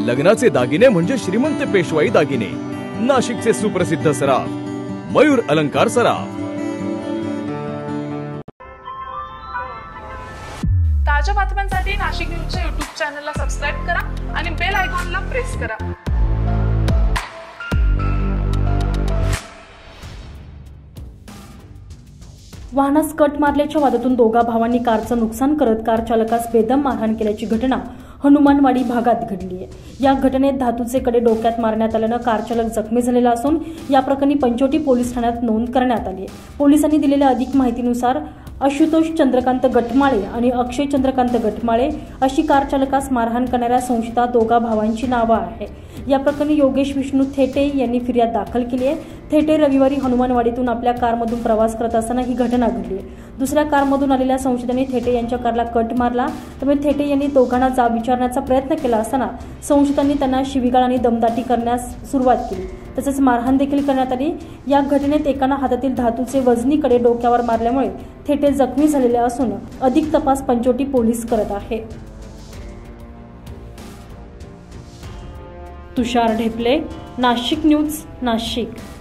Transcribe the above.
लग्नाचे दागिने म्हणजे श्रीमंत पेशवाई दागिने, नाशिकचे सुप्रसिद्ध सराफ मयूर अलंकार सराफ। ताज्या बातम्यांसाठी नाशिक न्यूजच्या YouTube चॅनलला सबस्क्राइब करा आणि बेल आयकॉनला प्रेस करा। वाहनास कट मारल्याच्या वादातून दोघा भावांनी कारचं नुकसान करत कार चालकास बेदम मारहाण केल्याची घटना हनुमानवाडी भागात घडली आहे। या घटनेत धातूचे कडे डोक्यात मारण्यात आल्याने कार चालक जखमी झालेला असून या प्रकरणी पंचवटी पोलीस ठाण्यात नोंद करण्यात आली आहे। पोलिसांनी दिलेल्या अधिक माहितीनुसार आशुतोष चंद्रकांत गटमाळे आणि अक्षय चंद्रकांत गटमाळे अशी कार चालकास मारहाण करणाऱ्या संशयित दोघा भावांची नावे आहे। या प्रकरणी योगेश विष्णू थेटे यांनी फिर्याद दाखल केली आहे। थेटे रविवारी हनुमानवाडीतून आपल्या कारमधून प्रवास करत असताना ही घटना घडली आहे। दुसऱ्या कारमधून आलेल्या संशयितांनी थेटे यांच्या कारला कट मारला, त्यामुळे थेटे यांनी दोघांना जाब विचारण्याचा प्रयत्न केला असताना संशयितांनी त्यांना शिवीगाळ आणि दमदाटी करण्यास सुरुवात केली, तसेच मारहाण देखील करण्यात आली। या घटनेत एकाने हातातील धातूचे वजनी कडे डोक्यावर मारल्यामुळे थेटे जखमी झालेले असून अधिक तपास पंचवटी पोलीस करत आहे। तुषार ढेपले, नाशिक न्यूज, नाशिक।